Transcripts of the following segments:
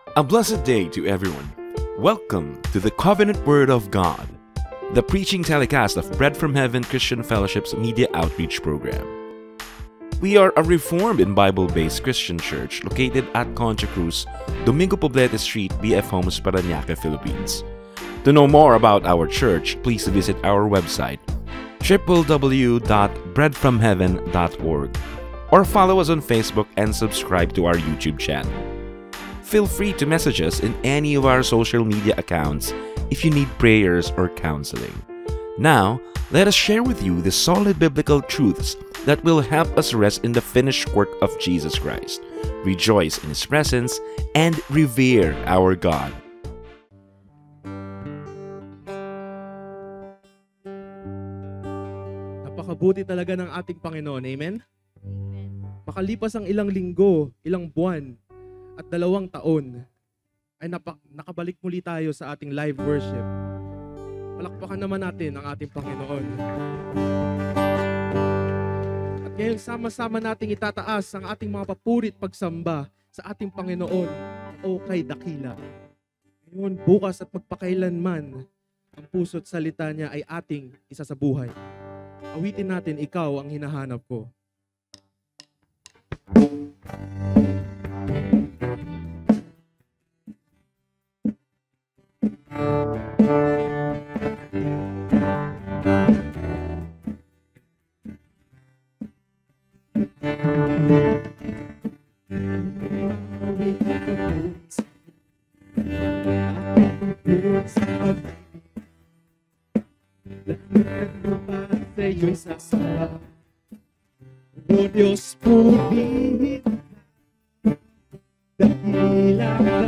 A blessed day to everyone. Welcome to the Covenant Word of God, the preaching telecast of Bread from Heaven Christian Fellowship's Media Outreach Program. We are a Reformed and Bible-based Christian church located at Concha Cruz, Domingo Poblete Street, BF Homes, Parañaque, Philippines. To know more about our church, please visit our website, www.breadfromheaven.org, or follow us on Facebook and subscribe to our YouTube channel. Feel free to message us in any of our social media accounts if you need prayers or counseling. Now, let us share with you the solid biblical truths that will help us rest in the finished work of Jesus Christ, rejoice in His presence, and revere our God. Napakabuti talaga ng ating Panginoon. Amen? Makalipas ang ilang linggo, ilang buwan, at 2 taon, ay nakabalik muli tayo sa ating live worship. Palakpakan naman natin ang ating Panginoon. At ngayon, sama-sama nating itataas ang ating mga papurit pagsamba sa ating Panginoon o kay dakila. Ngayon, bukas at magpakailanman, ang puso't salita niya ay ating isa sa buhay. Awitin natin, ikaw ang hinahanap ko. O Diyos, purihin dakila ka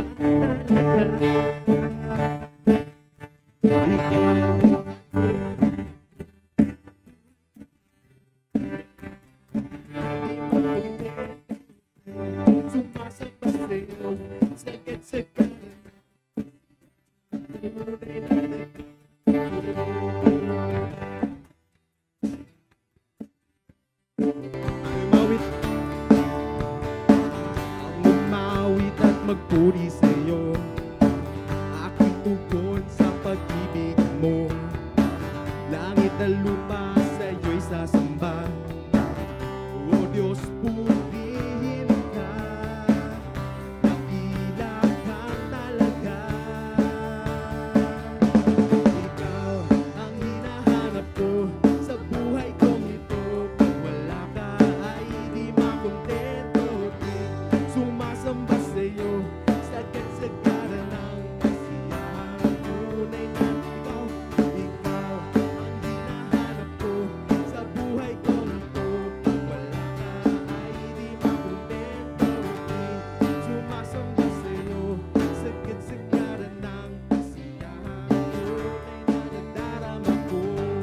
umawit at magpuri sa iyo, aking tugon sa pag-ibig mo. Langit at lupa sa iyo'y sasamba. O Diyos, purihin ka, dakila kang talaga. Ikaw ang hinahanap ko sa buhay kong ito. Pag wala ka ay di makontento. Sumasamba sa iyo, sagad-sagada ng kasiyahan. Tunay na ikaw ang hinahanap ko sa buhay kong ito. Pag wala ka ay di makontento. Sumasamba sa iyo, sagad-sagada ng kasiyahan. Tunay na nadarama ko.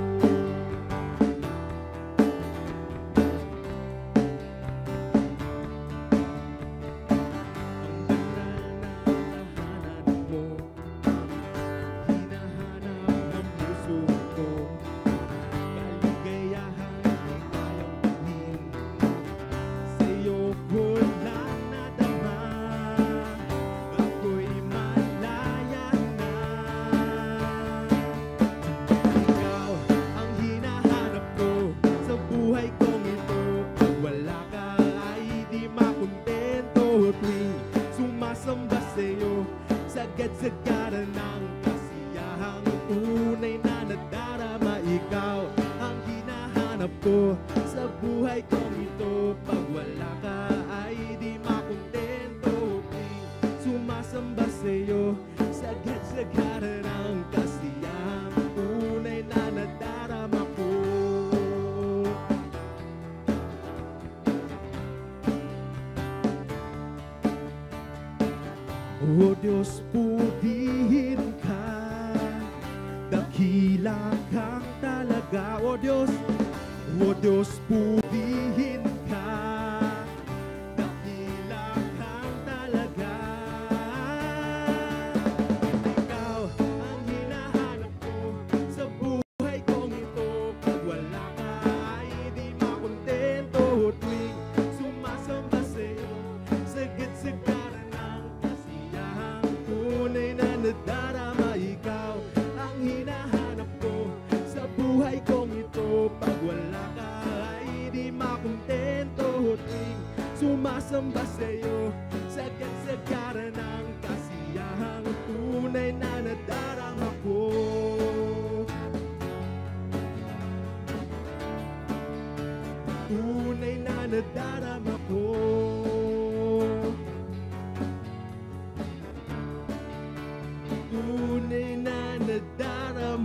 Sumasamba sa iyo, sagad-sagada ng kasiyahang tunay na nadarama. Ikaw ang hinahanap ko sa buhay kong ito. Pag wala ka ay di makontento. Sumasamba sa iyo, sagad-sagada ng kasiyahang tunay na nadarama ko. O Diyos, purihin ka, dakila kang talaga. O Diyos, purihin ka, dakila kang talaga. Ikaw ang hinahanap ko sa buhay kong ito. Pag wala ka ay di makontento. Tuwing sumasamba sa iyo, sagad-sagada ng kasiyahan.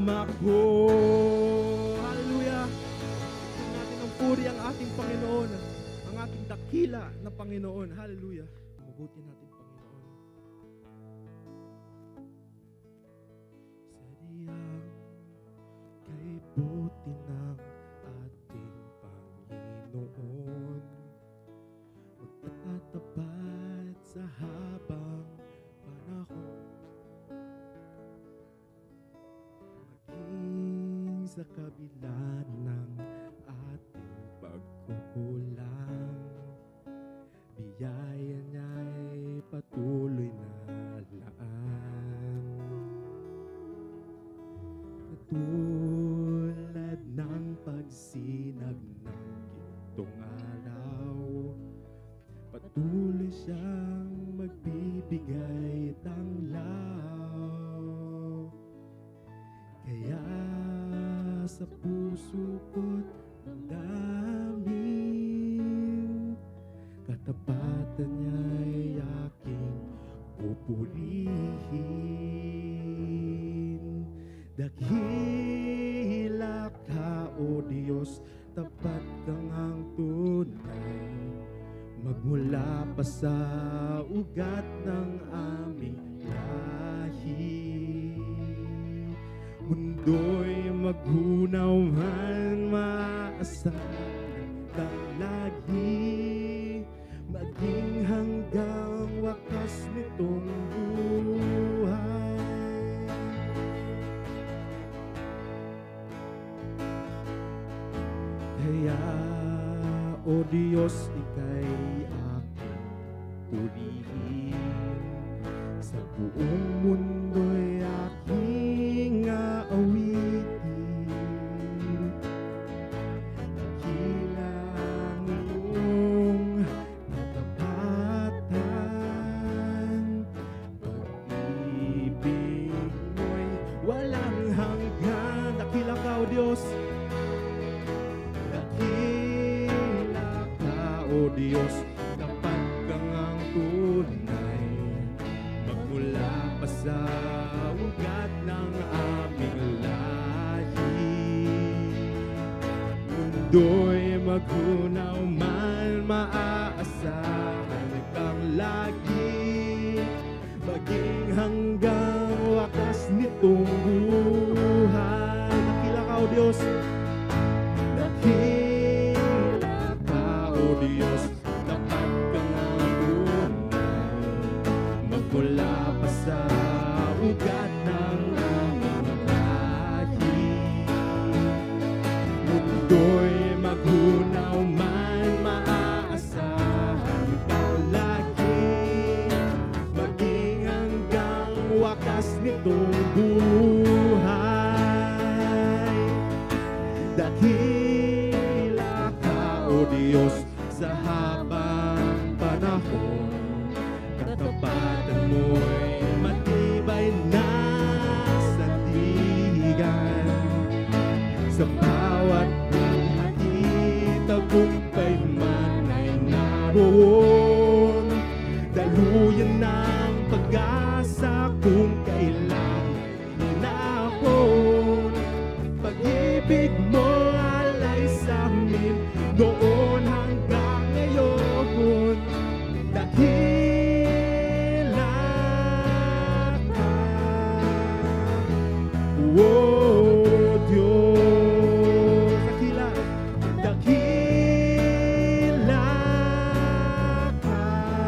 ako. Hallelujah. Tingnan natin ang puri ang ating Panginoon, ang ating dakila na Panginoon. Hallelujah. Mabuti natin, Panginoon. Sadyang kay buti ng ating Panginoon, magtatapat sa habang panahon, maging sa kabila ng ating pagkukulang, biyaya niya'y patuloy na laan. Katulad ng pagsinag ng gintong araw, patuloy siyang magbibigay tanglaw. Kaya sa puso ko't damdamin, katapatan niya'y aking pupurihin. Dakila ka, O Diyos, tapat kang ang tunay, magmula pa sa ugat ng aming lahi. Mundo'y maghunaw man, maasahan kang lagi, maging hanggang wakas nitong buhay. Kaya, O Diyos, ika'y aking purihin, sa buong mundo'y aking aawitin. Dakilang iyong katapatan, pag-ibig mo'y walang hanggan. Dakila ka, O Diyos. Dakila ka, O Diyos, tapat kang ang tunay, magmula pa sa ugat ng aming lahi. Mundo'y maghunaw man, maaasahan kang lagi, maging hanggang wakas nitong buhay. Dakila ka, O Diyos. Dakila ka, O Diyos, tapat kang ang tunay, magmula pa sa ugat ng aming lahi. Mundo'y maghunaw man, maaasahan kang lagi, maging hanggang wakas nitong buhay. Dakila ka, O Diyos, sa habang panahon, katapatan mo'y matibay na sandigan. Sa bawat buhati, tagumpay man ay naroon, daluyan ng pag-asa kung kailan hinahon. Pag-ibig mo alay sa amin, noon hanggang ngayon. Dakila ka, O Diyos. Dakila, dakila ka,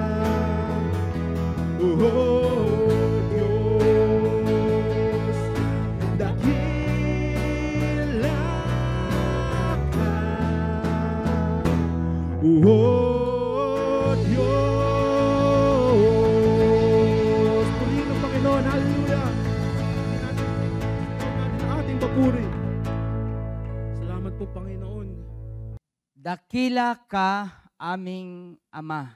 O Diyos. Dakila ka, O Diyos. Purihin ang Panginoon. Hallelujah. Natin ang ating papuri. Salamat po, Panginoon. Dakila ka, aming Ama.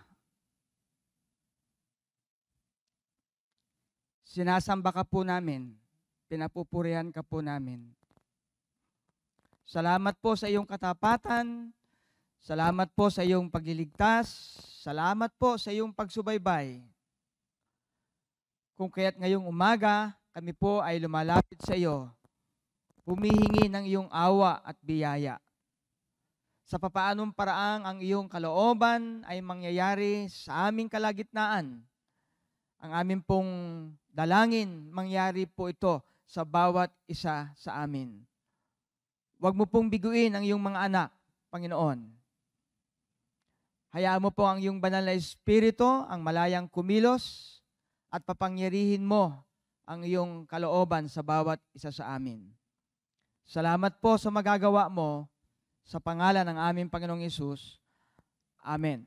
Sinasamba ka po namin, pinapupurihan ka po namin. Salamat po sa iyong katapatan, salamat po sa iyong pagliligtas, salamat po sa iyong pagsubaybay. Kung kaya't ngayong umaga, kami po ay lumalapit sa iyo humihingi ng iyong awa at biyaya. Sa papaanong paraang ang iyong kalooban ay mangyayari sa aming kalagitnaan. Ang amin pong dalangin, mangyari po ito sa bawat isa sa amin. Huwag mo pong biguin ang iyong mga anak, Panginoon. Hayaan mo po ang iyong banal na Espiritu, ang malayang kumilos, at papangyarihin mo ang iyong kalooban sa bawat isa sa amin. Salamat po sa magagawa mo sa pangalan ng aming Panginoong Hesus. Amen.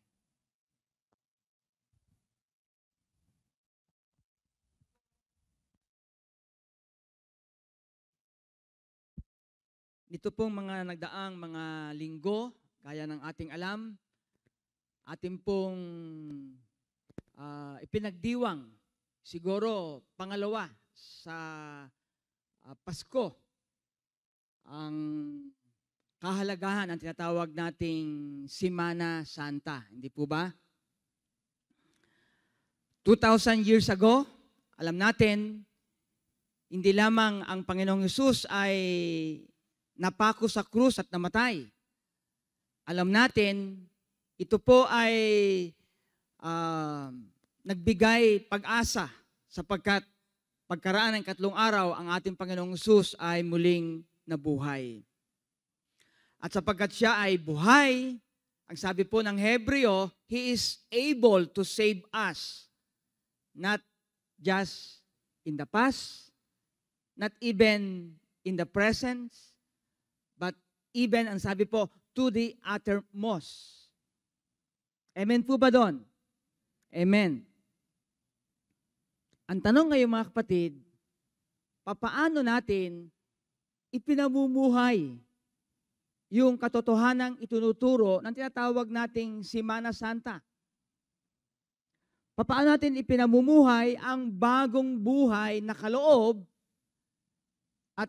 Nito pong mga nagdaang mga linggo, gaya ng ating alam, ating pong ipinagdiwang, siguro pangalawa sa Pasko, ang kahalagahan ang tinatawag nating Semana Santa. Hindi po ba? 2,000 years ago, alam natin, hindi lamang ang Panginoong Hesus ay napako sa krus at namatay. Alam natin, ito po ay nagbigay pag-asa sapagkat pagkaraan ng 3 araw, ang ating Panginoong Hesus ay muling nabuhay. At sapagkat siya ay buhay, ang sabi po ng Hebreo, He is able to save us, not just in the past, not even in the present, but even, ang sabi po, to the uttermost. Amen po ba doon? Amen. Ang tanong ngayon mga kapatid, papaano natin ipinamumuhay yung katotohanang itinuturo ng tinatawag nating Semana Santa? Papaano natin ipinamumuhay ang bagong buhay na kaloob at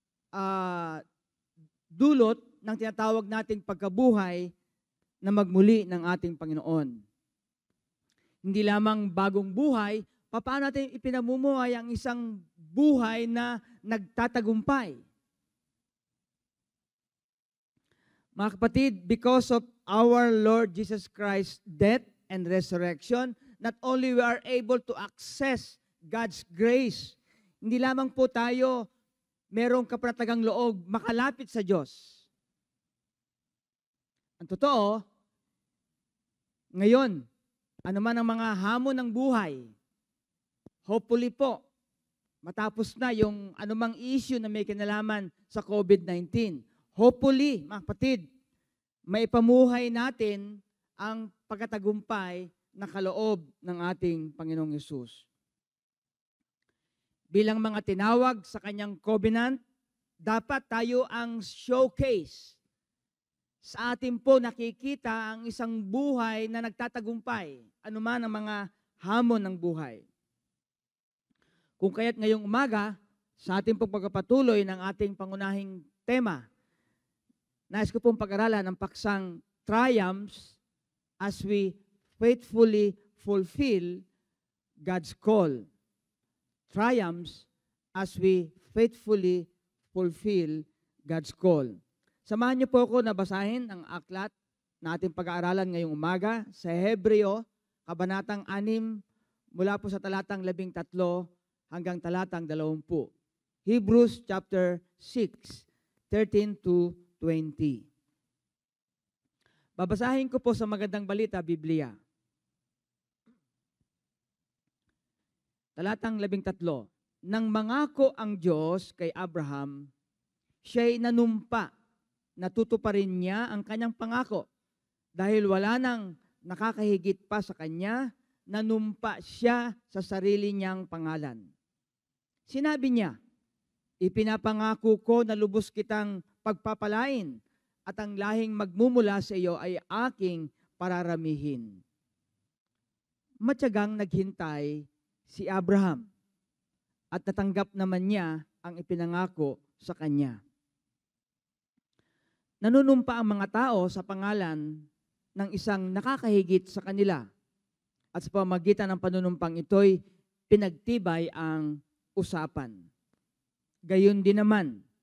dulot ng tinatawag nating pagkabuhay na magmuli ng ating Panginoon? Hindi lamang bagong buhay, paano natin ipinamumuhay ang isang buhay na nagtatagumpay? Mga kapatid, because of our Lord Jesus Christ's death and resurrection, not only we are able to access God's grace, hindi lamang po tayo merong kapanatagang loob makalapit sa Diyos. Ang totoo, ngayon, ano man ang mga hamon ng buhay, hopefully po, matapos na yung anumang issue na may kinalaman sa COVID-19. Hopefully, mga kapatid, maipamuhay natin ang pagkatagumpay na kaloob ng ating Panginoong Hesus. Bilang mga tinawag sa kanyang covenant, dapat tayo ang showcase. Sa atin po nakikita ang isang buhay na nagtatagumpay, anuman ang mga hamon ng buhay. Kung kaya't ngayong umaga, sa ating pagpapatuloy ng ating pangunahing tema, nais ko pong pag-aralan ang paksang triumphs as we faithfully fulfill God's call. Triumphs as we faithfully fulfill God's call. Samahan niyo po ako na basahin ang aklat na ating pag-aaralan ngayong umaga sa Hebreo, Kabanatang 6, mula po sa talatang 13 hanggang talatang 20. Hebrews chapter 6, 13 to 20. Babasahin ko po sa Magandang Balita, Biblia. Talatang 13. Nang mangako ang Diyos kay Abraham, siya'y nanumpa, natutuparin niya ang kanyang pangako. Dahil wala nang nakakahigit pa sa kanya, nanumpa siya sa sarili niyang pangalan. Sinabi niya, ipinapangako ko na lubos kitang pagpapalain at ang lahing magmumula sa iyo ay aking pararamihin. Matyagang naghintay si Abraham at natanggap naman niya ang ipinangako sa kanya. Nanunumpa ang mga tao sa pangalan ng isang nakakahigit sa kanila at sa pamamagitan ng panunumpang ito'y pinagtibay ang usapan. Gayon din naman,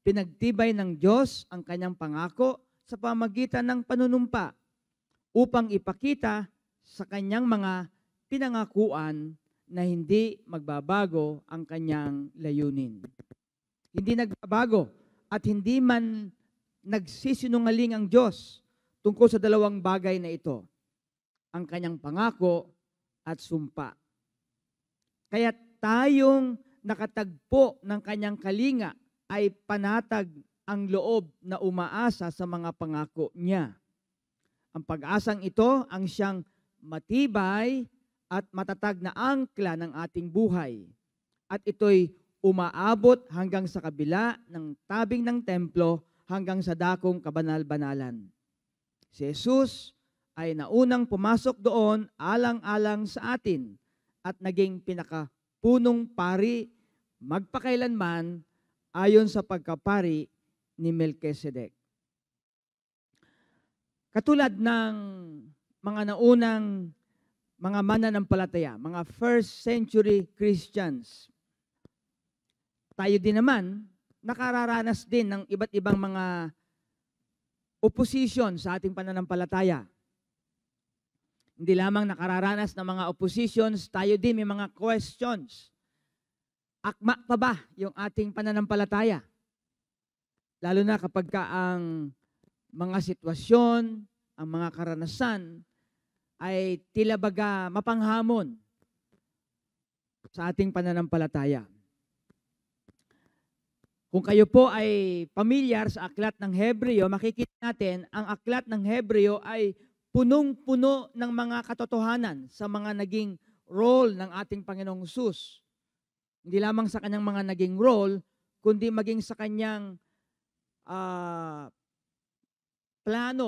pinagtibay ng Diyos ang kanyang pangako sa pamagitan ng panunumpa upang ipakita sa kanyang mga pinangakuan na hindi magbabago ang kanyang layunin. Hindi nagbabago at hindi man nagsisinungaling ang Diyos tungkol sa dalawang bagay na ito, ang kanyang pangako at sumpa. Kaya tayong nakatagpo ng kanyang kalinga ay panatag ang loob na umaasa sa mga pangako niya. Ang pag-asang ito ang siyang matibay at matatag na angkla ng ating buhay. At ito'y umaabot hanggang sa kabila ng tabing ng templo hanggang sa dakong kabanal-banalan. Si Jesus ay naunang pumasok doon alang-alang sa atin at naging pinakapunong pari magpakailanman ayon sa pagkapari ni Melchizedek. Katulad ng mga naunang mga mananampalataya, mga first century Christians, tayo din naman nakararanas din ng iba't ibang mga opposition sa ating pananampalataya. Hindi lamang nakararanas ng mga oppositions, tayo din may mga questions. Akma pa ba yung ating pananampalataya? Lalo na kapag ang mga sitwasyon, ang mga karanasan ay tila baga mapanghamon sa ating pananampalataya. Kung kayo po ay pamilyar sa aklat ng Hebreo, makikita natin ang aklat ng Hebreo ay punong-puno ng mga katotohanan sa mga naging role ng ating Panginoong Hesus. Hindi lamang sa kanyang mga naging role, kundi maging sa kanyang plano,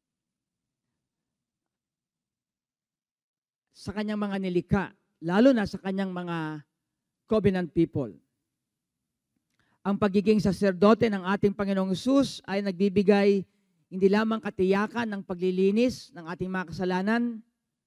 sa kanyang mga nilikha, lalo na sa kanyang mga covenant people. Ang pagiging saserdote ng ating Panginoong Hesus ay nagbibigay hindi lamang katiyakan ng paglilinis ng ating mga kasalanan.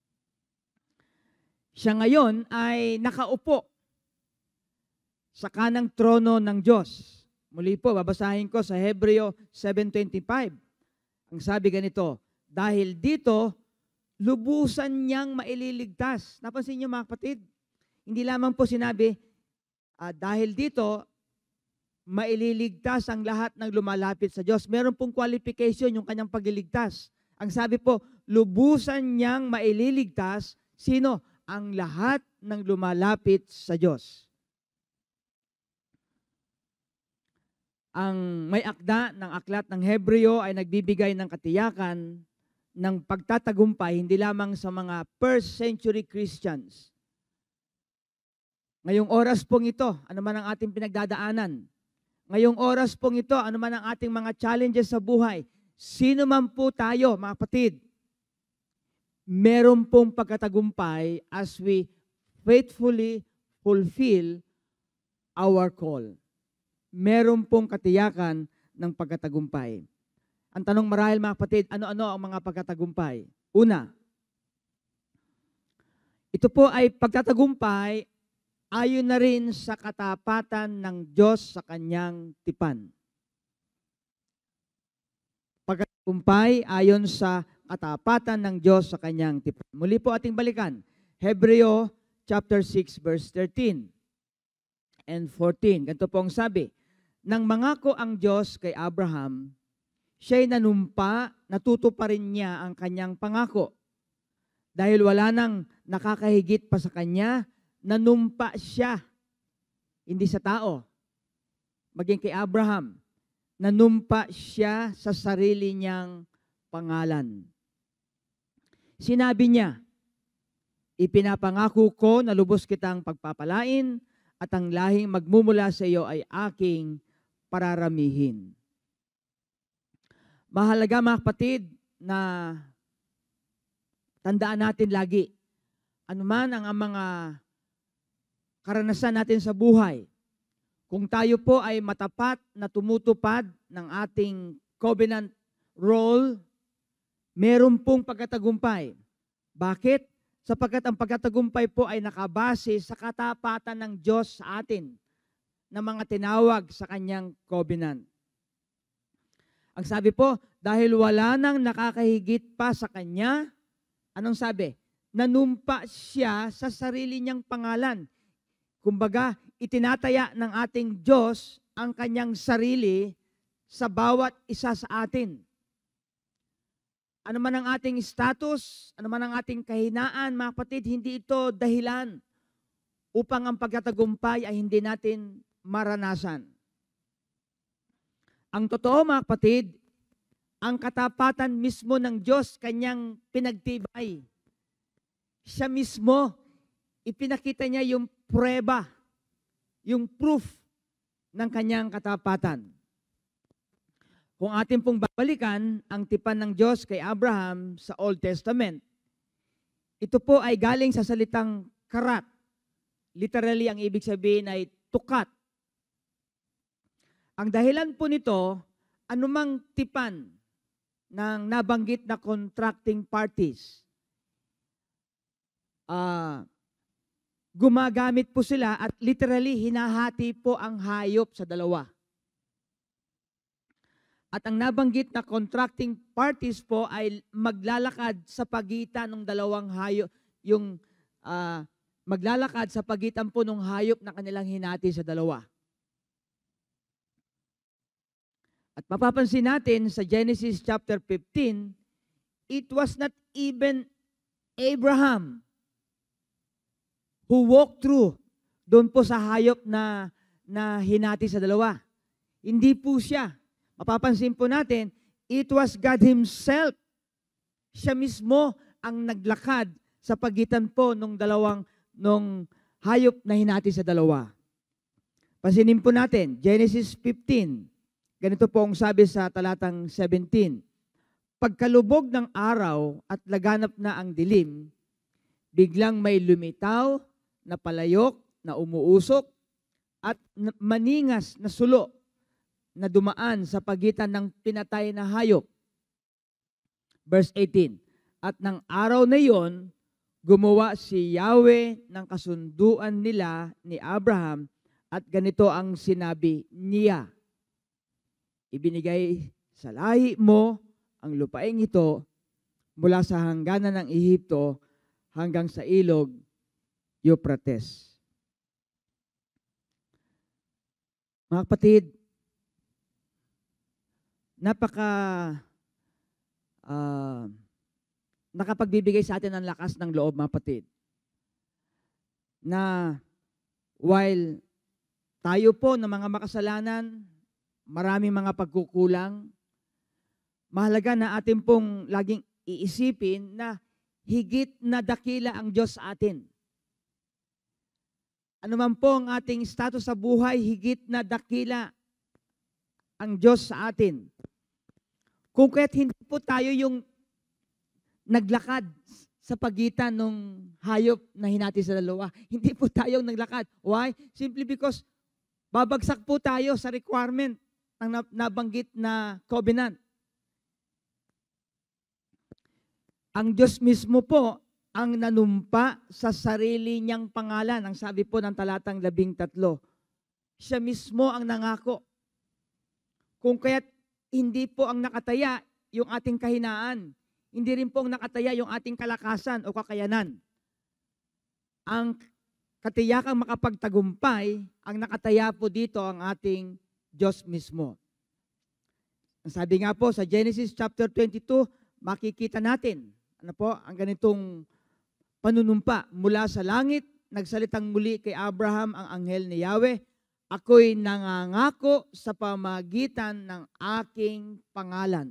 Siya ngayon ay nakaupo sa kanang trono ng Diyos. Muli po, babasahin ko sa Hebreo 7:25. Ang sabi ganito, dahil dito, lubusan niyang maililigtas. Napansin niyo mga kapatid? Hindi lamang po sinabi, dahil dito, maililigtas ang lahat ng lumalapit sa Diyos. Meron pong qualification yung kanyang pagliligtas. Ang sabi po, lubusan niyang maililigtas, sino? Ang lahat ng lumalapit sa Diyos. Ang may akda ng aklat ng Hebreo ay nagbibigay ng katiyakan ng pagtatagumpay hindi lamang sa mga first century Christians. Ngayong oras pong ito, ano man ang ating pinagdadaanan, ngayong oras pong ito, ano man ang ating mga challenges sa buhay, sino man po tayo, mga kapatid, meron pong pagkatagumpay as we faithfully fulfill our call. Meron pong katiyakan ng pagkatagumpay. Ang tanong marahil mga kapatid, ano-ano ang mga pagkatagumpay? Una, ito po ay pagtatagumpay ayon na rin sa katapatan ng Diyos sa kanyang tipan. Pagkatagumpay ayon sa katapatan ng Diyos sa kanyang tipan. Muli po ating balikan. Hebreo chapter 6 verse 13 and 14. Ganito po ang sabi, nang mangako ang Diyos kay Abraham, siya'y nanumpa, natutuparin niya ang kanyang pangako. Dahil wala nang nakakahigit pa sa kanya, nanumpa siya, hindi sa tao, maging kay Abraham, nanumpa siya sa sarili niyang pangalan. Sinabi niya, ipinapangako ko na lubos kitang pagpapalain at ang lahing magmumula sa iyo ay aking pararamihin. Mahalaga mga kapatid na tandaan natin lagi, anuman ang mga karanasan natin sa buhay, kung tayo po ay matapat na tumutupad ng ating covenant role, meron pong pagkatagumpay. Bakit? Sapagkat ang pagkatagumpay po ay nakabase sa katapatan ng Diyos sa atin na mga tinawag sa kanyang covenant. Ang sabi po, dahil wala nang nakakahigit pa sa kanya, anong sabi? Nanumpa siya sa sarili niyang pangalan. Kumbaga, itinataya ng ating Diyos ang kanyang sarili sa bawat isa sa atin. Ano man ang ating status, ano man ang ating kahinaan, mga kapatid, hindi ito dahilan upang ang pagtatagumpay ay hindi natin maranasan. Ang totoo, mga kapatid, ang katapatan mismo ng Diyos, kanyang pinagtibay. Siya mismo, ipinakita niya yung prueba, yung proof ng kanyang katapatan. Kung atin pong babalikan ang tipan ng Diyos kay Abraham sa Old Testament, ito po ay galing sa salitang karat. Literally, ang ibig sabihin ay tukat. Ang dahilan po nito, anumang tipan ng nabanggit na contracting parties, gumagamit po sila at literally hinahati po ang hayop sa dalawa. At ang nabanggit na contracting parties po ay maglalakad sa pagitan ng dalawang hayop, maglalakad sa pagitan po ng hayop na kanilang hinati sa dalawa. At mapapansin natin sa Genesis chapter 15, it was not even Abraham who walked through doon po sa hayop na hinati sa dalawa. Hindi po siya. Mapapansin po natin, it was God Himself. Siya mismo ang naglakad sa pagitan po nung hayop na hinati sa dalawa. Pansinin po natin, Genesis 15. Ganito po ang sabi sa talatang 17. Pagkalubog ng araw at laganap na ang dilim, biglang may lumitaw na palayok na umuusok at maningas na sulo na dumaan sa pagitan ng pinatay na hayop. Verse 18. At ng araw na iyon, gumawa si Yahweh ng kasunduan nila ni Abraham at ganito ang sinabi niya. Ibinigay sa lahi mo ang lupaing ito mula sa hangganan ng Ehipto hanggang sa ilog Euphrates. Mga kapatid, nakapagbibigay sa atin ng lakas ng loob, mga kapatid, na while tayo po ng mga makasalanan, maraming mga pagkukulang, mahalaga na atin pong laging iisipin na higit na dakila ang Diyos sa atin. Ano man po ang ating status sa buhay, higit na dakila ang Diyos sa atin. Kung kaya't hindi po tayo yung naglakad sa pagitan ng hayop na hinati sa dalawa. Hindi po tayo naglakad. Why? Simply because babagsak po tayo sa requirement ng nabanggit na covenant. Ang Diyos mismo po ang nanumpa sa sarili niyang pangalan. Ang sabi po ng talatang 13. Siya mismo ang nangako. Kung kaya't hindi po ang nakataya yung ating kahinaan. Hindi rin po ang nakataya yung ating kalakasan o kakayanan. Ang katiyakang makapagtagumpay, ang nakataya po dito ang ating Diyos mismo. Ang sabi nga po sa Genesis chapter 22, makikita natin ang ganitong panunumpa mula sa langit, nagsalitang muli kay Abraham ang anghel ni Yahweh, ako'y nangangako sa pamagitan ng aking pangalan.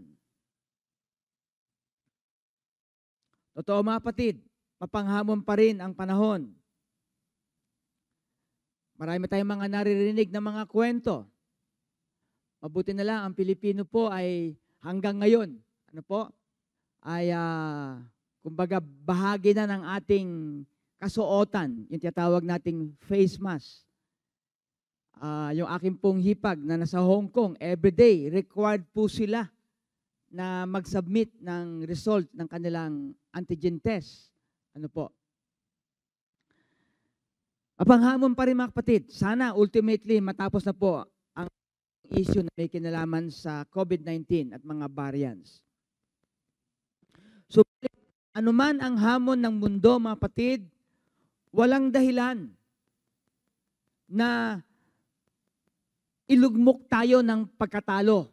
Totoo mga kapatid, mapanghamon pa rin ang panahon. Marami tayong mga naririnig na mga kwento. Mabuti na lang, ang Pilipino po ay hanggang ngayon, kumbaga bahagi na ng ating kasuotan, yung tinatawag nating face mask. Yung aking pong hipag na nasa Hong Kong, everyday, required po sila na mag-submit ng result ng kanilang antigen test. Mapanghamon pa rin mga kapatid. Sana ultimately matapos na po ang issue na may kinalaman sa COVID-19 at mga variants. So, anuman ang hamon ng mundo, mga kapatid, walang dahilan na ilugmok tayo ng pagkatalo.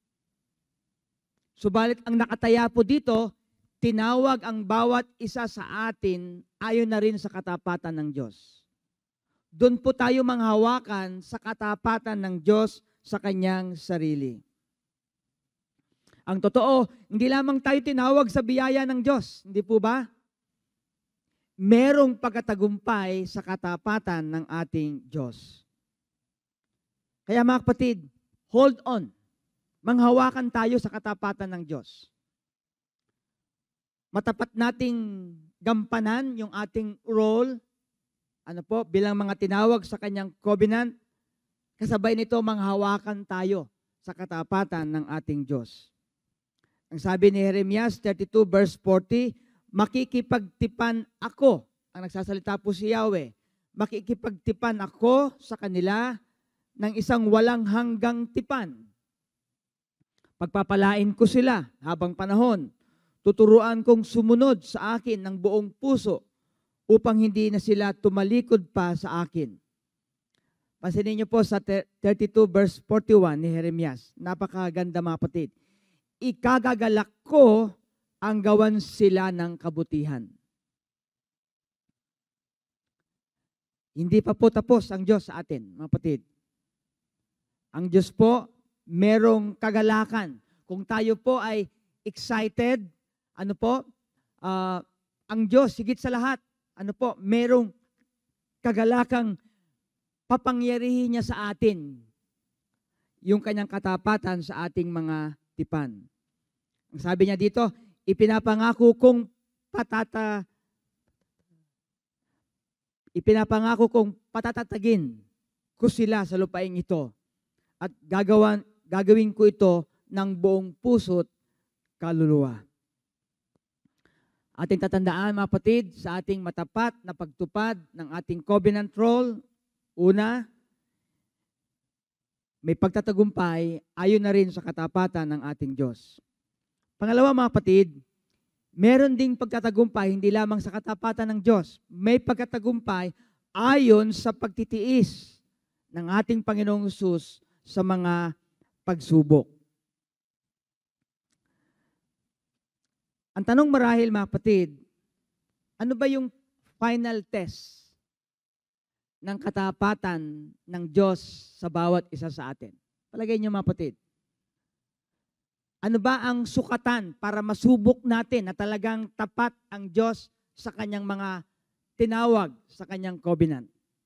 Subalit ang nakataya po dito, tinawag ang bawat isa sa atin ayon na rin sa katapatan ng Diyos. Doon po tayo manghawakan sa katapatan ng Diyos sa kanyang sarili. Ang totoo, hindi lamang tayo tinawag sa biyaya ng Diyos, hindi po ba? Merong pagkatagumpay sa katapatan ng ating Diyos. Kaya mga kapatid, hold on. Manghawakan tayo sa katapatan ng Diyos. Matapat nating gampanan yung ating role, bilang mga tinawag sa kanyang covenant, kasabay nito manghawakan tayo sa katapatan ng ating Diyos. Ang sabi ni Jeremias 32 verse 40, makikipagtipan ako, ang nagsasalita po si Yahweh, makikipagtipan ako sa kanila ng isang walang hanggang tipan. Pagpapalain ko sila habang panahon, tuturuan kong sumunod sa akin ng buong puso upang hindi na sila tumalikod pa sa akin. Pansinin niyo po sa 32 verse 41 ni Jeremias. Napakaganda mga kapatid. Ikagagalak ko ang gawan sila ng kabutihan. Hindi pa po tapos ang Diyos sa atin, mga kapatid. Ang Diyos po, merong kagalakan. Kung tayo po ay excited, ang Diyos, higit sa lahat, merong kagalakang papangyarihin niya sa atin yung kanyang katapatan sa ating mga tipan. Ang sabi niya dito, ipinapangako kong patatatagin ko sila sa lupaing ito at gagawin ko ito ng buong puso't kaluluwa. Ating tatandaan, mga kapatid, sa ating matapat na pagtupad ng ating covenant role, una, may pagtatagumpay ayon na rin sa katapatan ng ating Diyos. Pangalawa, mga kapatid, meron ding pagtatagumpay hindi lamang sa katapatan ng Diyos. May pagtatagumpay ayon sa pagtitiis ng ating Panginoong Hesus sa mga pagsubok. Ang tanong marahil, mga kapatid, ano ba yung final test ng katapatan ng Diyos sa bawat isa sa atin? Palagay niyo, mga kapatid. Ano ba ang sukatan para masubok natin na talagang tapat ang Diyos sa kanyang mga tinawag sa kanyang covenant?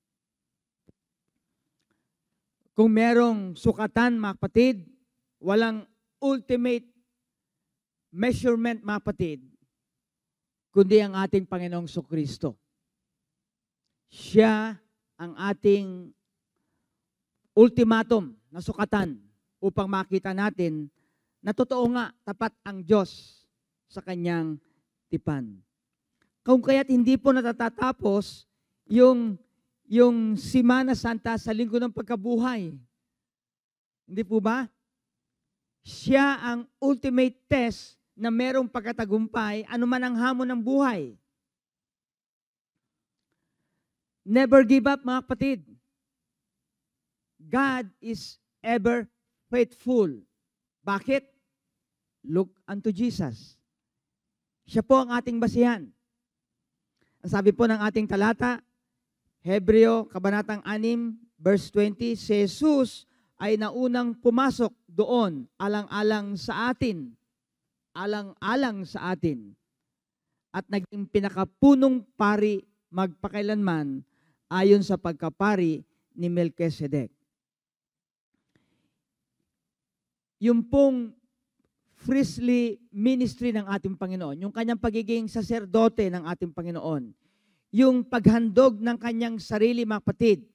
Kung merong sukatan, mga kapatid, walang ultimate measurement, mga kapatid, kundi ang ating Panginoong Kristo. Siya ang ating ultimatum na sukatan upang makita natin na totoo nga, tapat ang Diyos sa kanyang tipan. Kung kaya't hindi po natatatapos yung Semana Santa sa linggo ng pagkabuhay. Hindi po ba? Siya ang ultimate test na merong pagkatagumpay, anuman ang hamon ng buhay. Never give up, mga kapatid. God is ever faithful. Bakit? Look unto Jesus. Siya po ang ating basihan. Ang sabi po ng ating talata, Hebreo, kabanatang 6, verse 20, si Jesus ay naunang pumasok doon, alang-alang sa atin. Alang-alang sa atin. At naging pinakapunong pari magpakailanman ayon sa pagkapari ni Melchizedek. Yung pong priestly ministry ng ating Panginoon, yung kanyang pagiging saserdote ng ating Panginoon, yung paghandog ng kanyang sarili, mga kapatid.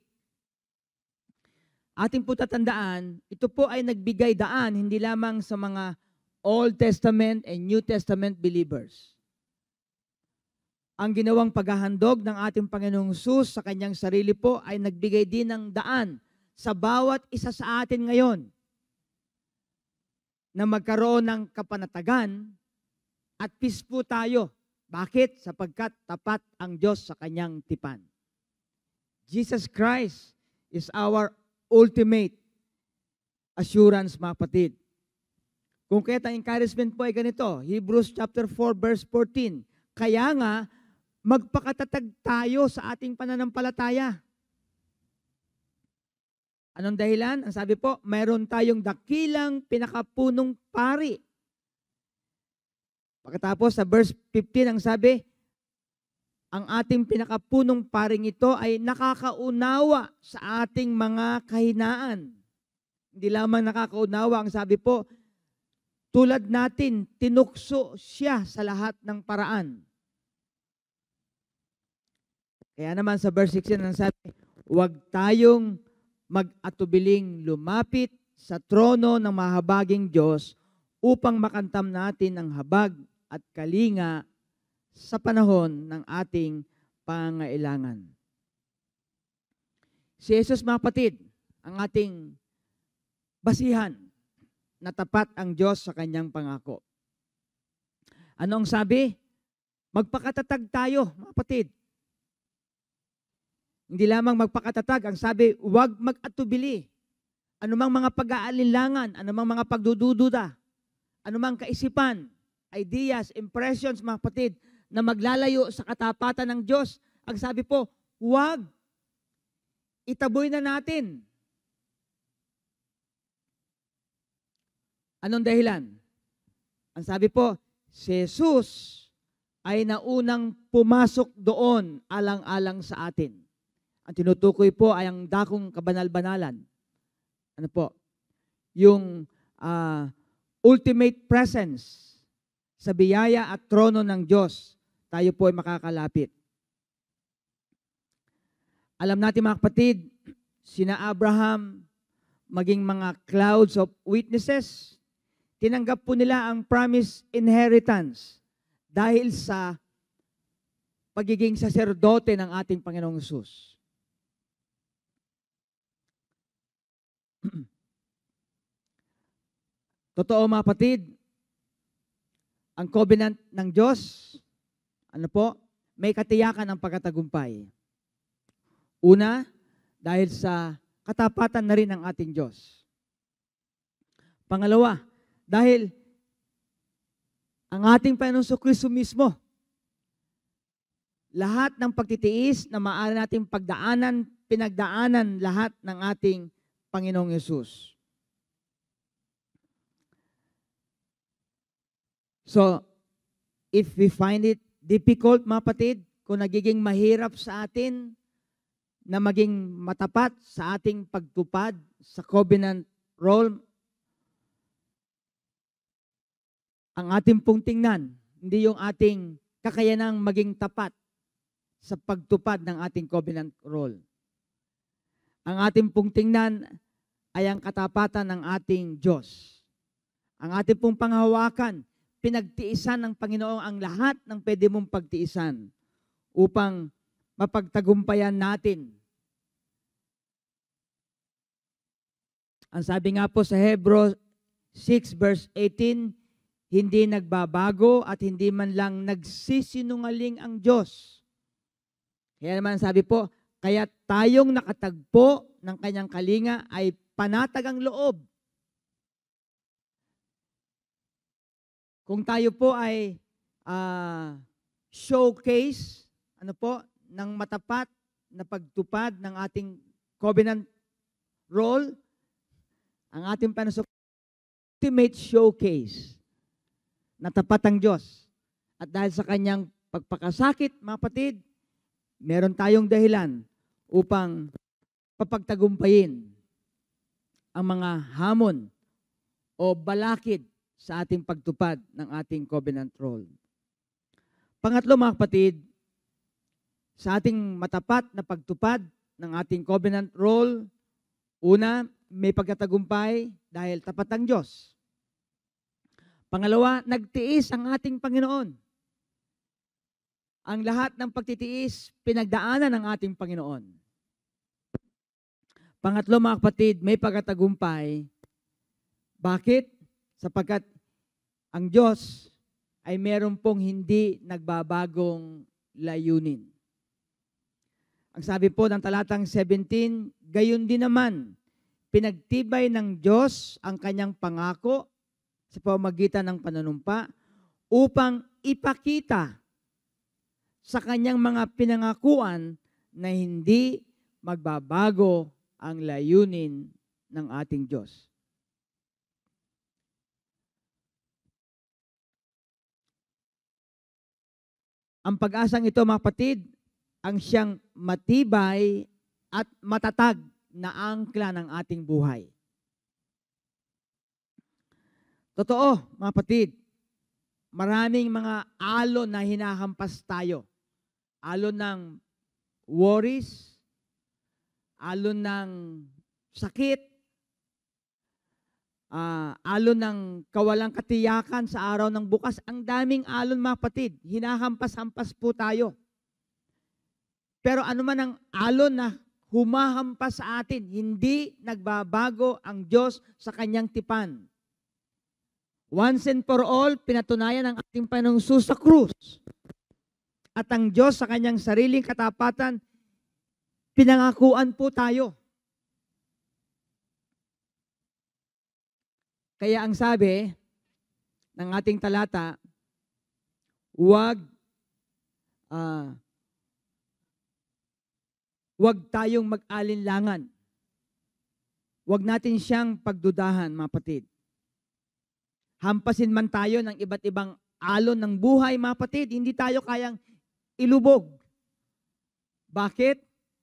Ating po tatandaan, ito po ay nagbigay daan hindi lamang sa mga Old Testament and New Testament believers. Ang ginawang paghahandog ng ating Panginoong Hesus sa kanyang sarili po ay nagbigay din ng daan sa bawat isa sa atin ngayon na magkaroon ng kapanatagan at peace po tayo. Bakit? Sapagkat tapat ang Diyos sa kanyang tipan. Jesus Christ is our ultimate assurance, mga kapatid. Kung kaya't ang encouragement po ay ganito, Hebrews chapter 4 verse 14. Kaya nga, magpakatatag tayo sa ating pananampalataya. Anong dahilan? Ang sabi po, mayroon tayong dakilang pinakapunong pari. Pagkatapos sa verse 15, ang sabi, ang ating pinakapunong paring ito ay nakakaunawa sa ating mga kahinaan. Hindi lamang nakakaunawa, ang sabi po, tulad natin, tinukso siya sa lahat ng paraan. Kaya naman sa verse 16, ang sabi, huwag tayong mag-atubiling lumapit sa trono ng mahabaging Diyos upang makantam natin ang habag at kalinga sa panahon ng ating pangailangan. Si Jesus, mga kapatid, ang ating basihan na tapat ang Diyos sa kanyang pangako. Ano ang sabi? Magpakatatag tayo, mga kapatid. Hindi lamang magpakatatag, ang sabi, huwag mag-atubili. Anumang mga pag-aalinlangan, anumang mga pagdududa, anumang kaisipan, ideas, impressions, mga kapatid, na maglalayo sa katapatan ng Diyos. Ang sabi po, huwag. Itaboy na natin. Anong dahilan? Ang sabi po, si Jesus ay naunang pumasok doon alang-alang sa atin. Ang tinutukoy po ay ang dakong kabanal-banalan. Ano po? Yung ultimate presence sa biyaya at trono ng Diyos, tayo po ay makakalapit. Alam natin, mga kapatid, sina Abraham, maging mga clouds of witnesses, tinanggap po nila ang promised inheritance dahil sa pagiging saserdote ng ating Panginoong Hesus. Totoo, mga kapatid, ang covenant ng Diyos, ano po, may katiyakan ng pagkatagumpay. Una, dahil sa katapatan na rin ng ating Diyos. Pangalawa, dahil ang ating Panginoong Kristo mismo, lahat ng pagtitiis na maaari nating pagdaanan, pinagdaanan lahat ng ating Panginoong Hesus. So, if we find it difficult, mga kapatid, kung nagiging mahirap sa atin na maging matapat sa ating pagtupad sa covenant role, ang ating pong tingnan, hindi yung ating kakayanang maging tapat sa pagtupad ng ating covenant role. Ang ating pong tingnan ay ang katapatan ng ating Diyos. Ang ating pong panghawakan, pinagtiisan ng Panginoon ang lahat ng pwede mong pagtiisan upang mapagtagumpayan natin. Ang sabi nga po sa Hebrews 6 verse 18, hindi nagbabago at hindi man lang nagsisinungaling ang Diyos. Kaya naman sabi po, kaya tayong nakatagpo ng kanyang kalinga ay panatag ang loob. Kung tayo po ay showcase, ano po, ng matapat na pagtupad ng ating covenant role, ang ating panusok, ultimate showcase na tapat ang Diyos. At dahil sa kanyang pagpakasakit, mga kapatid, meron tayong dahilan upang papagtagumpayin ang mga hamon o balakid sa ating pagtupad ng ating covenant role. Pangatlo, mga kapatid, sa ating matapat na pagtupad ng ating covenant role, una, may pagkatagumpay dahil tapat ang Diyos. Pangalawa, nagtiis ang ating Panginoon. Ang lahat ng pagtitiis, pinagdaanan ng ating Panginoon. Pangatlo, mga kapatid, may pagkatagumpay. Bakit? sapagkat ang Diyos ay meron pong hindi nagbabagong layunin. Ang sabi po ng talatang 17, gayon din naman, pinagtibay ng Diyos ang kanyang pangako sa pamamagitan ng panunumpa upang ipakita sa kanyang mga pinangakuan na hindi magbabago ang layunin ng ating Diyos. Ang pag-asang ito, mga kapatid, ang siyang matibay at matatag na angkla ng ating buhay. Totoo, mga kapatid, maraming mga alon na hinahampas tayo. Alon ng worries, alon ng sakit, alon ng kawalang katiyakan sa araw ng bukas. Ang daming alon, mga kapatid. Hinahampas-hampas po tayo. Pero ano man ang alon na humahampas sa atin, hindi nagbabago ang Diyos sa kanyang tipan. Once and for all, pinatunayan ang ating Panginoong Jesus sa krus. At ang Diyos sa kanyang sariling katapatan, pinangakuan po tayo. Kaya ang sabi ng ating talata, huwag tayong mag-alinlangan. Huwag natin siyang pagdudahan, mga kapatid. Hampasin man tayo ng iba't ibang alon ng buhay, mga kapatid, hindi tayo kayang ilubog. Bakit?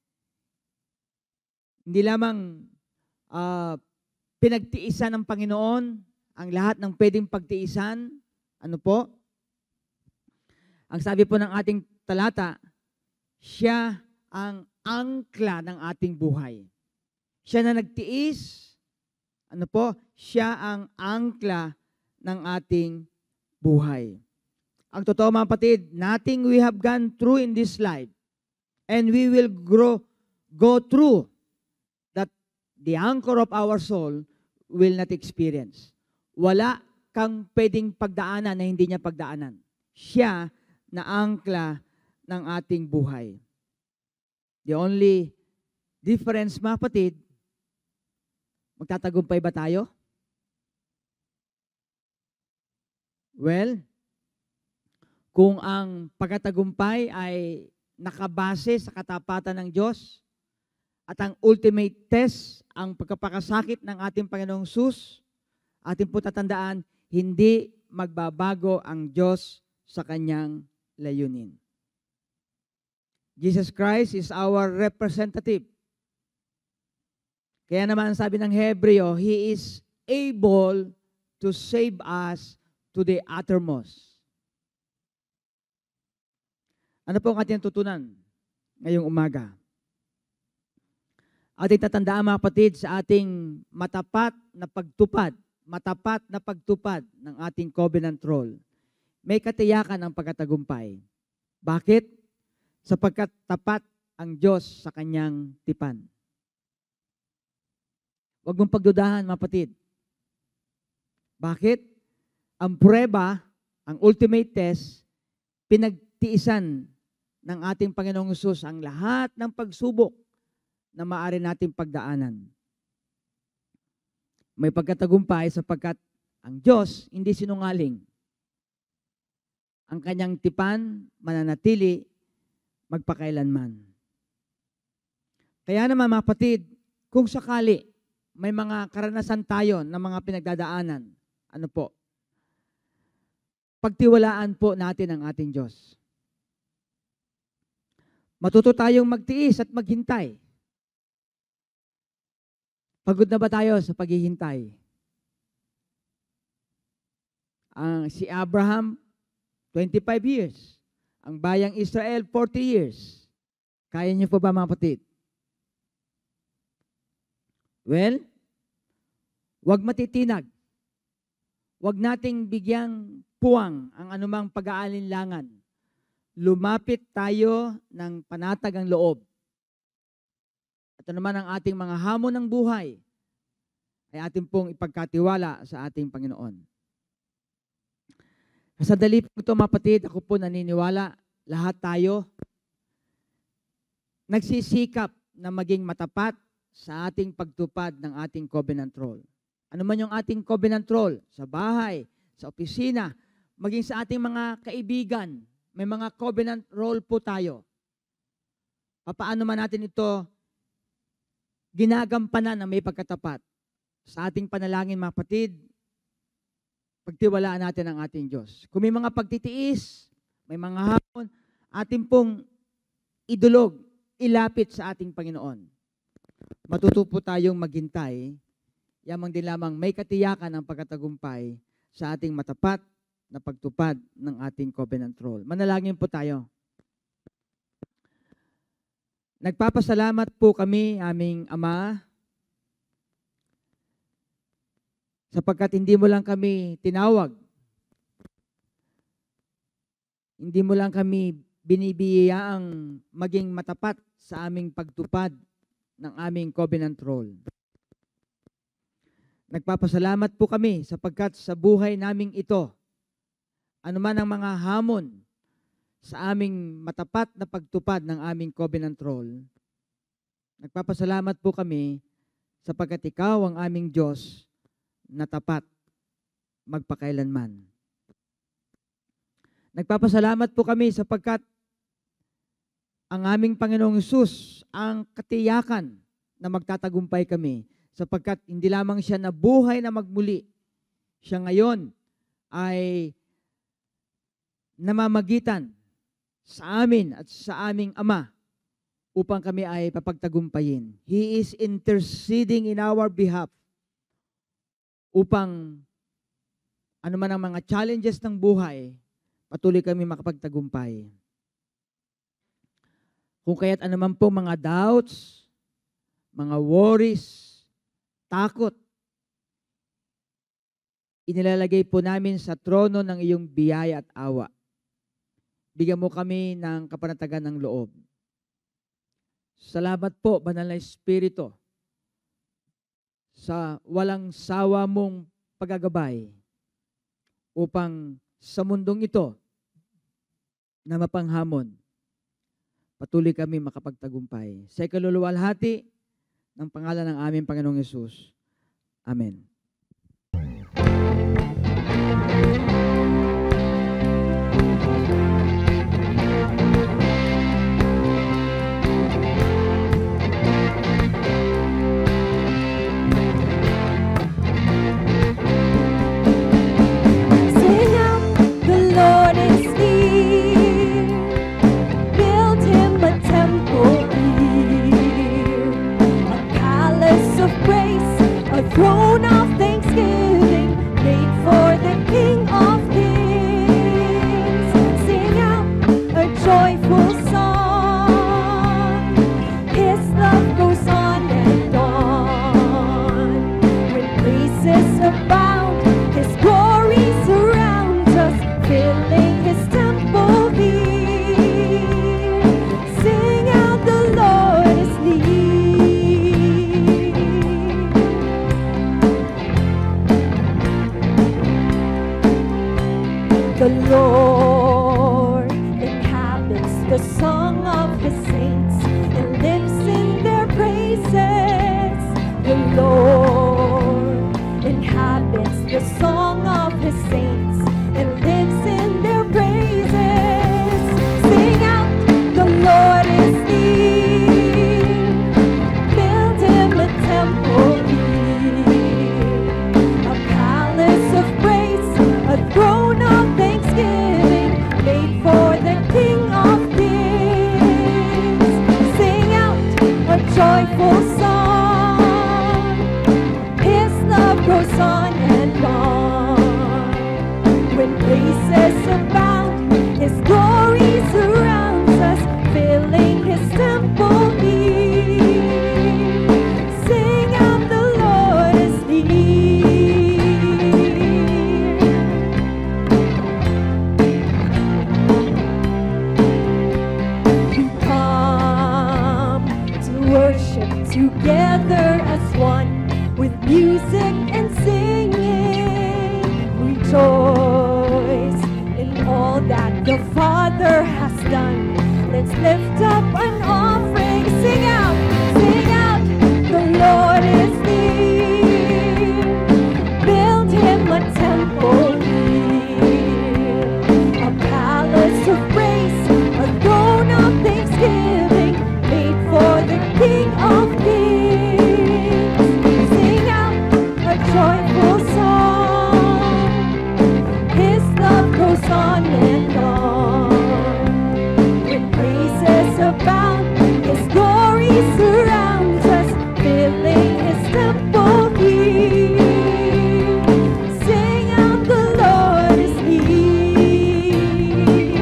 Hindi lamang pinagtiisan ng Panginoon ang lahat ng pwedeng pagtiisan. Ano po? Ang sabi po ng ating talata, siya ang angkla ng ating buhay. Siya na nagtiis, ano po? Siya ang angkla ng ating buhay. Ang totoo, mga kapatid, nothing we have gone through in this life and we will go through that the anchor of our soul will not experience. Wala kang pwedeng pagdaanan na hindi niya pagdaanan. Siya na angkla ng ating buhay. The only difference, mga kapatid, magtatagumpay ba tayo? Well, kung ang pagkatagumpay ay nakabase sa katapatan ng Diyos at ang ultimate test, ang pagkapakasakit ng ating Panginoong Jesus, ating po tatandaan, hindi magbabago ang Diyos sa kanyang layunin. Jesus Christ is our representative. Kaya naman sabi ng Hebreo, He is able to save us to the uttermost. Ano po ang ating tutunan ngayong umaga? Ating tatandaan, mga kapatid, sa ating matapat na pagtupad ng ating covenant role. May katiyakan ang pagkatagumpay. Bakit? Sapagkat tapat ang Diyos sa kanyang tipan. Huwag mong pagdudahan, mga kapatid. Bakit? Ang prueba, ang ultimate test, pinagtiisan ng ating Panginoong Hesus ang lahat ng pagsubok na maaari nating pagdaanan. May pagkatagumpay sapagkat ang Diyos hindi sinungaling. Ang kanyang tipan mananatili magpakailanman. Kaya naman, mga kapatid, kung sakali may mga karanasan tayo na mga pinagdadaanan, ano po? Pagtiwalaan po natin ang ating Diyos. Matuto tayong magtiis at maghintay. Pagod na ba tayo sa paghihintay? Si Abraham, 25 years. Ang bayang Israel, 40 years. Kaya niyo po ba, mga kapatid? Well, wag matitinag. Wag nating bigyang puwang ang anumang pag-aalinlangan. Lumapit tayo ng panatag ang loob. Ito naman ang ating mga hamon ng buhay. ay atin pong ipagkatiwala sa ating Panginoon. Sa dali po ito, mapatid, ako po naniniwala, lahat tayo nagsisikap na maging matapat sa ating pagtupad ng ating covenant role. Ano man yung ating covenant role, sa bahay, sa opisina, maging sa ating mga kaibigan, may mga covenant role po tayo. Paano man natin ito ginagampanan na may pagkatapat? Sa ating panalangin, mga kapatid, pagtiwalaan natin ang ating Diyos. Kung may mga pagtitiis, may mga hamon, ating pong idulog, ilapit sa ating Panginoon. Matuto po tayong maghintay, yamang din lamang may katiyakan ang pagkatagumpay sa ating matapat na pagtupad ng ating covenant role. Manalangin po tayo. Nagpapasalamat po kami, aming Ama, sapagkat hindi mo lang kami tinawag, hindi mo lang kami binibiyaang maging matapat sa aming pagtupad ng aming covenant role. Nagpapasalamat po kami sapagkat sa buhay naming ito, anuman ang mga hamon sa aming matapat na pagtupad ng aming covenant role, nagpapasalamat po kami sapagkat ikaw ang aming Diyos na tapat magpakailanman. Nagpapasalamat po kami sapagkat ang aming Panginoong Hesus ang katiyakan na magtatagumpay kami sapagkat hindi lamang siya nabuhay na magmuli, siya ngayon ay namamagitan sa amin at sa aming Ama upang kami ay papagtagumpayin. He is interceding in our behalf upang anuman ang mga challenges ng buhay, patuloy kami makapagtagumpay. Kung kaya't anuman po mga doubts, mga worries, takot, inilalagay po namin sa trono ng iyong biyaya at awa. Bigyan mo kami ng kapanatagan ng loob. Salamat po, Banal na Espiritu, sa walang sawa mong paggagabay upang sa mundong ito na mapanghamon, patuloy kami makapagtagumpay. Sa ikaluluwalhati ng pangalan ng aming Panginoong Hesus. Amen. Throne of thanksgiving made for the King of Kings. Sing out a joyful song. His love goes on and on. When praises abound, His glory surrounds us, filling His temple here. Sing out, the Lord is near. The Lord inhabits the song of His saints and lives in their praises. The Lord inhabits the song of His saints and lives in their praises. Sing out, the Lord is near. Build Him a temple here, a palace of praise, a throne of thanksgiving made for the King of Kings. Sing out a joyful song. His love goes on and on. When praises abound, His glory surrounds us, filling His temple here. Sing out, the Lord is near. We come to worship together as one. with music and singing. Rejoice in all that the Father has done. Let's lift up an offering. Sing out, the Lord is near. Build him a temple here, a palace of praise, a throne of thanksgiving, made for the King of Kings. Sing out a joyful song. His love goes on and on. With praises abound, His glory surrounds us, filling His temple here. Sing out, the Lord is near.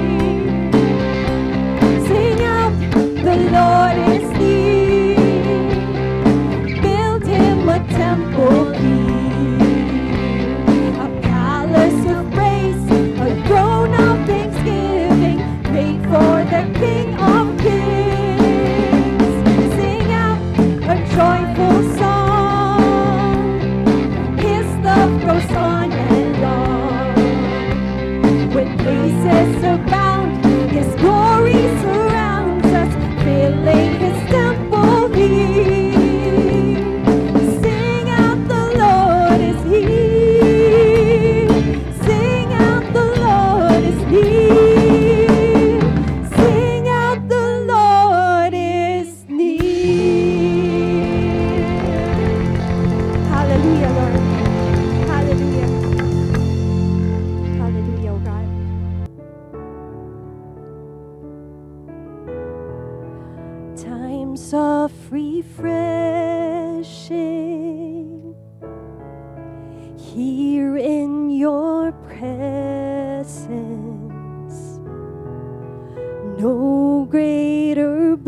Sing out, the Lord is near. Build him a temple here, a palace of praise, a throne of thanksgiving, made for the King of Kings. Sing out a joyful song. His love goes on and on. When praises abound, His glory surrounds us, filling His temple here. Sing out, the Lord is here. Sing out, the Lord is near. Sing out, the Lord is near. Hallelujah, Lord. Hallelujah. Hallelujah, oh God. Times of refreshing here in your presence. No greater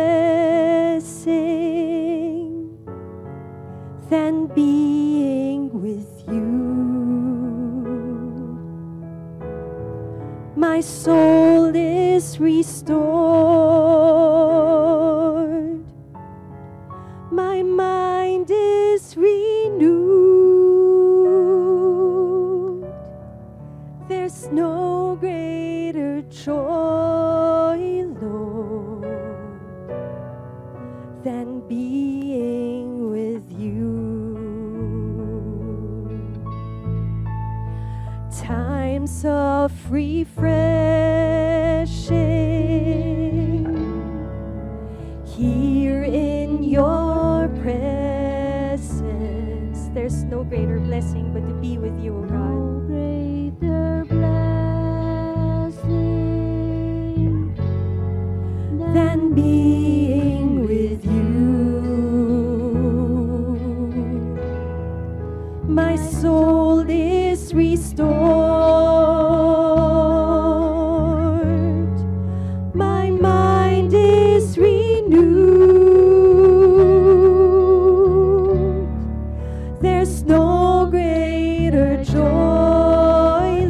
blessing than being with you. My soul is restored. My mind is renewed. There's no greater joy, Lord, than being with you. Times of refreshing here in your presence. There's no greater blessing but to be with you, O God. No greater blessing than being with you. My soul is restored. My mind is renewed. There's no greater joy,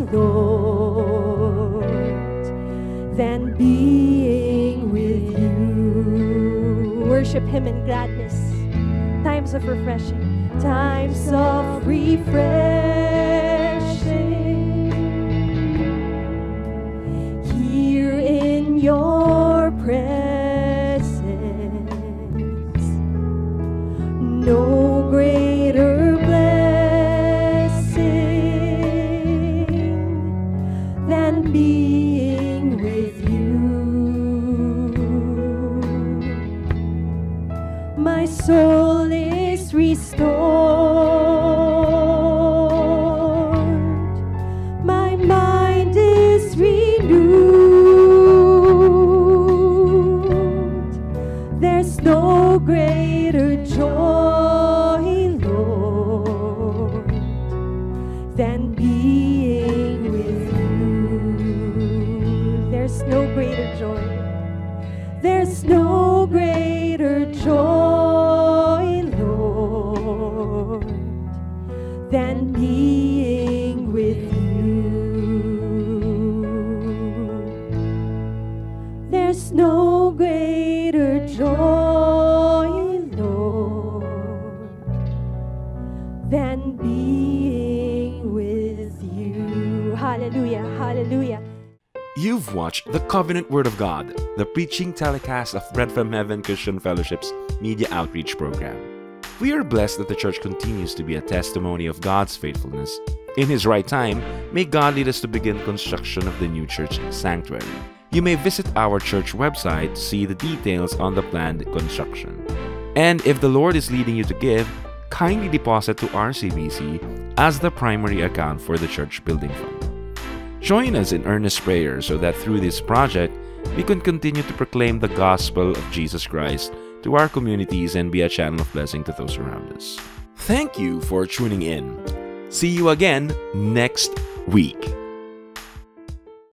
Lord, than being with you. Worship Him in gladness. Times of refreshing. Times of refreshing here in your presence. No greater blessing than being with you. My soul is restored. My mind is renewed. There's no greater joy, Lord, than being with you. There's no greater joy. There's no greater joy, Lord, than being with you. There's no greater joy, Lord, You've watched The Covenant Word of God, the preaching telecast of Bread from Heaven Christian Fellowship's media outreach program. We are blessed that the church continues to be a testimony of God's faithfulness. In His right time, may God lead us to begin construction of the new church sanctuary. You may visit our church website to see the details on the planned construction. And if the Lord is leading you to give, kindly deposit to RCBC as the primary account for the church building fund. Join us in earnest prayer so that through this project, we can continue to proclaim the gospel of Jesus Christ to our communities and be a channel of blessing to those around us. Thank you for tuning in. See you again next week.